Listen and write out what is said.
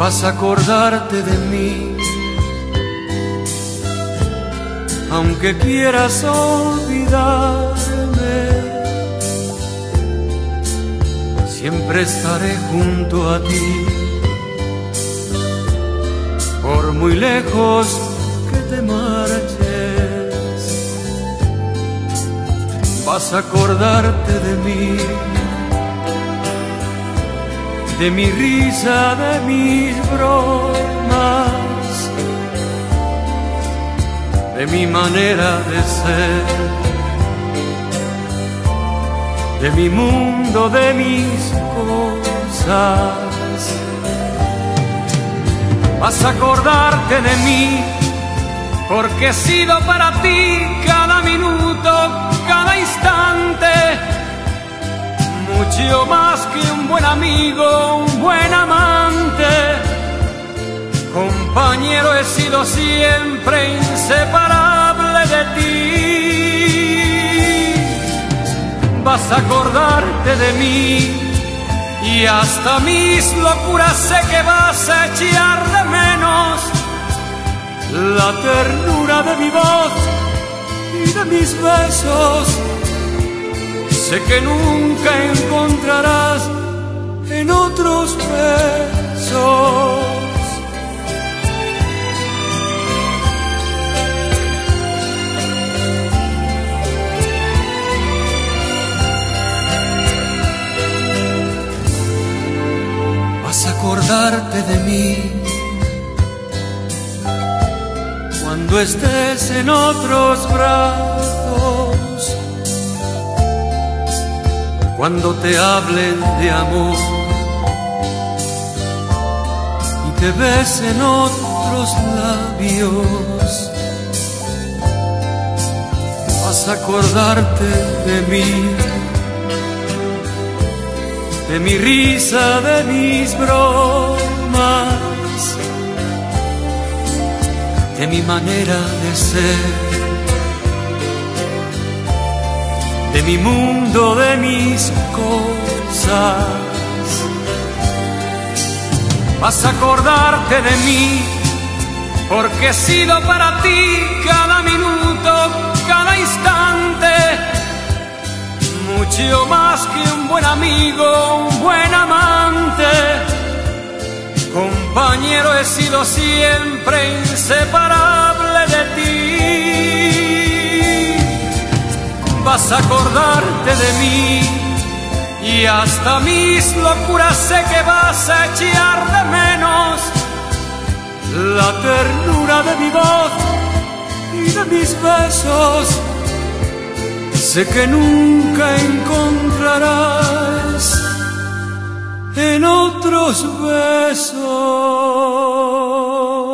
vas a acordarte de mí, aunque quieras olvidarme. Siempre estaré junto a ti, por muy lejos que te marches. Vas a acordarte de mí, de mi risa, de mis bromas, de mi manera de ser, de mi mundo, de mis cosas. Vas a acordarte de mí, porque he sido para ti cada minuto, cada instante, mucho más que un buen amigo, un buen amante. Compañero, he sido siempre inseparable de ti. Vas a acordarte de mí, y hasta mis locuras sé que vas a echar de menos la ternura de mi voz y de mis besos. Sé que nunca encontrarás en otros besos. Vas a acordarte de mí cuando estés en otros brazos, cuando te hablen de amor y te besen otros labios. Vas a acordarte de mí, de mi risa, de mis bromas, de mi manera de ser, de mi mundo, de mis cosas. Vas a acordarte de mí, porque he sido para ti cada minuto, cada instante, mucho más que un buen amigo, un buen amante. Compañero, he sido siempre inseparable de ti. Vas a acordarte de mí, y hasta mis locuras sé que vas a echar de menos la ternura de mi voz y de mis besos. Sé que nunca encontrarás en otros besos.